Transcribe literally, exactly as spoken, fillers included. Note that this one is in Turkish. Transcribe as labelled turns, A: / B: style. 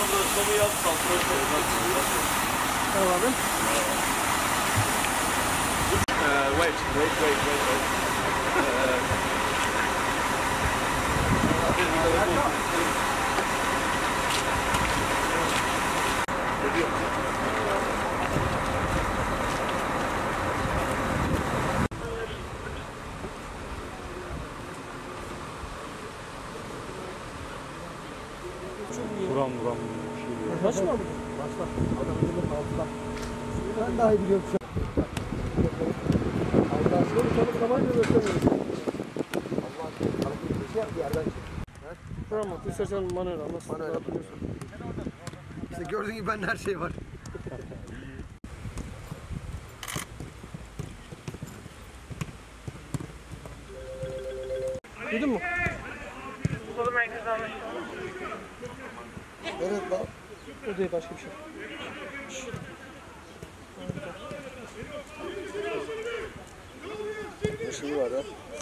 A: Röstamı yap, satranç
B: Tamam abi.
A: Uh, wait, wait, wait, wait, wait.
C: Buram buram.
B: Başla mı? Başla. Adam önümün altında. Ben daha iyi biliyorum şu an. Allah aşkına bir tanık zamanla göstermiyoruz. Allah aşkına hareket bir şey yap bir yerden çek. Tamam, istersen manuel al. Nasıl manuel yapıyorsun? İşte gördüğün gibi bende her şey var. Duydun mu?
D: Kolu merkezi anlaşıldı.
B: Evet lan. O değil başka bir şey.
A: Ne şey var ya?